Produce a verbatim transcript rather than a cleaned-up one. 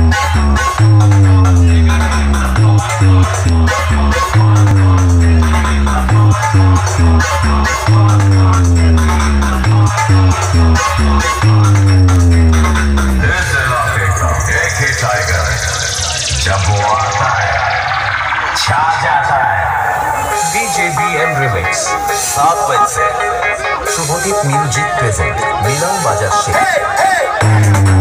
जब वो आता है छा जाता है। डीजे बीएम रिमिक्स सात बजे से शुभदीप म्यूजिक प्रेजेंट मिलन बाजार से।